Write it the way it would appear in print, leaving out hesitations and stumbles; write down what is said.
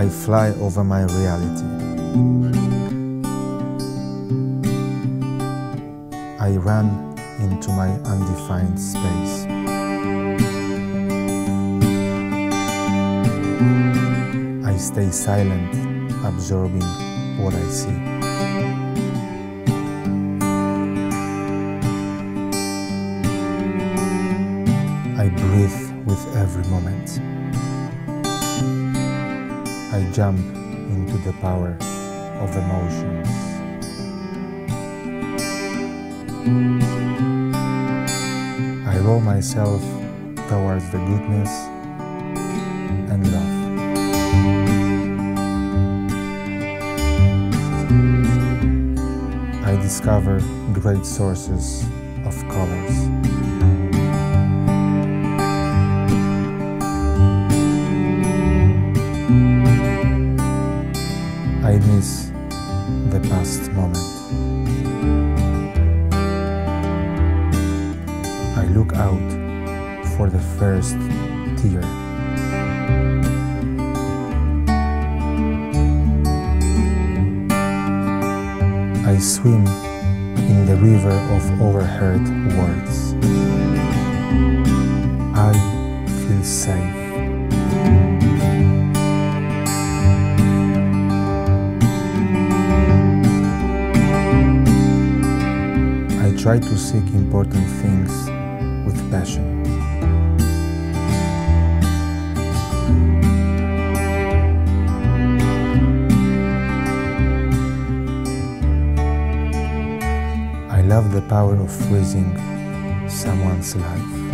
I fly over my reality. I run into my undefined space. I stay silent, absorbing what I see. I breathe with every moment. I jump into the power of emotions. I roll myself towards the goodness and love. I discover great sources of colors. I miss the past moment. I look out for the first tear. I swim in the river of overheard words. I feel safe. I try to seek important things with passion. I love the power of freezing someone's life.